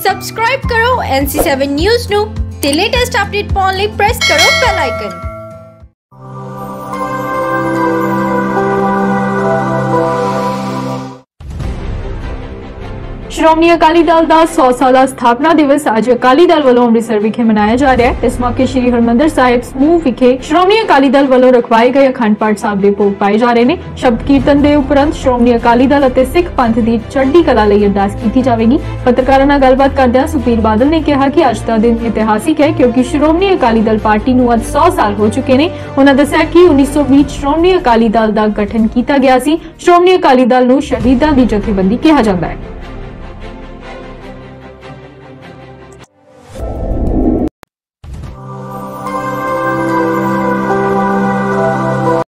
Subscribe ਕਰੋ NC7 news ਨੂੰ ਤੇ ਲੇਟੈਸਟ ਅਪਡੇਟ ਪਾਉਣ ਲਈ ਪ੍ਰੈਸ ਕਰੋ ਬੈਲ ਆਈਕਨ। श्रोमणी अकाली दल का 100 साला स्थापना दिवस अज अकाली दल वालों अमृतसर विखे मनाया जा रहा है। इस मौके श्री हरमंदिर साहिब समूह विखे श्रोमणी अकाली दल वालों रखवाए गए अखंड पाठ साहब के भोग पाए जा रहे हैं। शब्द कीर्तन के उपरंत श्रोमणी अकाली दल और सिख पंथ की चढ़ती कला लई अरदास की जाएगी। पत्रकारों नाल गलबात करदे सुखबीर बादल ने कहा कि अज का दिन इतिहासिक है क्योंकि श्रोमणी अकाली दल पार्टी नूं अज 100 साल हो चुके हैं। उन्होंने दस्सिया कि 1920 श्रोमणी अकाली दल का गठन किया गया सी। श्रोमणी अकाली दल नूं शहीदां दी जथेबंदी कहा जाता है।